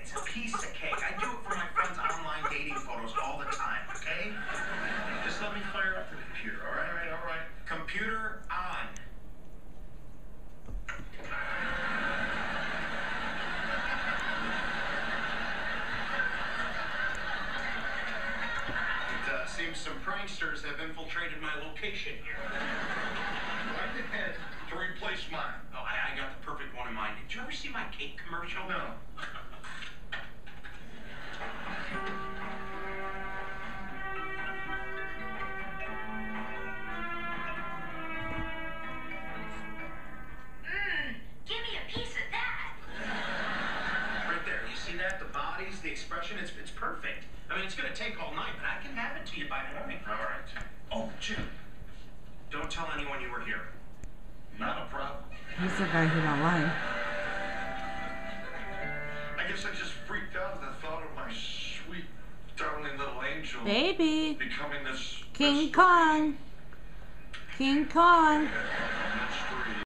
It's a piece of cake. I do it for my friends' online dating photos all the time, okay? Just let me fire up the computer, all right, all right. Computer on. It seems some pranksters have infiltrated my location here. I had to replace mine. Oh, I got the perfect one in mind. Did you ever see my cake commercial? No. Give me a piece of that. Right there. You see that? The bodies, the expression, it's perfect. I mean, it's going to take all night, but I can have it to you by morning. All right. Oh, Jim. Don't tell anyone you were here. Not a problem. He's the guy who don't lie. I guess I just freaked out at the thought of my sweet, darling little angel Baby. becoming this King Kong. King Kong.